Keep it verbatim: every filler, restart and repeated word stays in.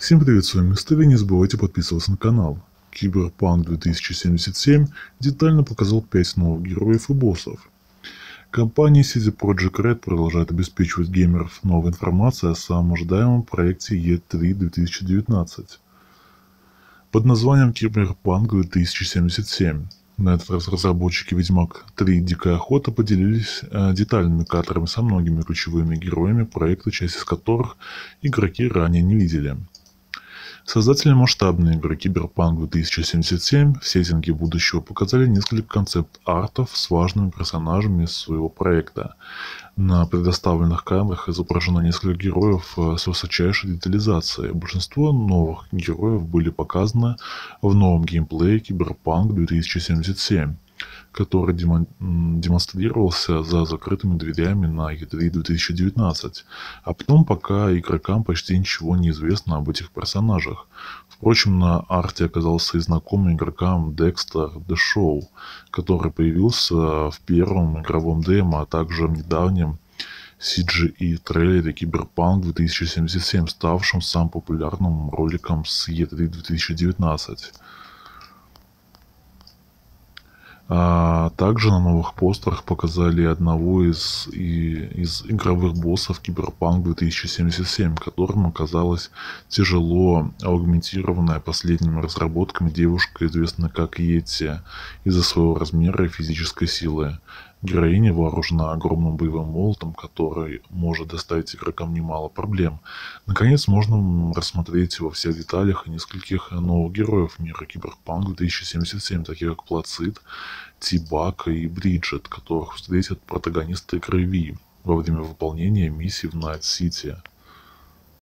Всем привет, с вами Мистер, и не забывайте подписываться на канал. Киберпанк две тысячи семьдесят семь детально показал пять новых героев и боссов. Компания си ди Projekt Red продолжает обеспечивать геймеров новой информацией о самом ожидаемом проекте и три две тысячи девятнадцать. Под названием Киберпанк две тысячи семьдесят семь. На этот раз разработчики Ведьмак три Дикая Охота поделились э, детальными кадрами со многими ключевыми героями проекта, часть из которых игроки ранее не видели. Создатели масштабной игры Киберпанк две тысячи семьдесят семь в сеттинге будущего показали несколько концепт-артов с важными персонажами своего проекта. На предоставленных кадрах изображено несколько героев с высочайшей детализацией. Большинство новых героев были показаны в новом геймплее Киберпанк две тысячи семьдесят семь, который демон... демонстрировался за закрытыми дверями на и три две тысячи девятнадцать, а потом пока игрокам почти ничего не известно об этих персонажах. Впрочем, на арте оказался и знакомый игрокам Декстер The Show, который появился в первом игровом демо, а также в недавнем си джи и-трейлере Киберпанк две тысячи семьдесят семь, ставшим самым популярным роликом с и три две тысячи девятнадцать. А также на новых постерах показали одного из, и, из игровых боссов Киберпанк две тысячи семьдесят семь, которым оказалась тяжело аугментированная последними разработками девушка, известная как Йети, из-за своего размера и физической силы. Героиня вооружена огромным боевым молотом, который может доставить игрокам немало проблем. Наконец, можно рассмотреть во всех деталях и нескольких новых героев мира Киберпанк две тысячи семьдесят семь, таких как Плацит, Ти-Бак и Бриджит, которых встретят протагонисты игры Ви во время выполнения миссий в Найт-Сити.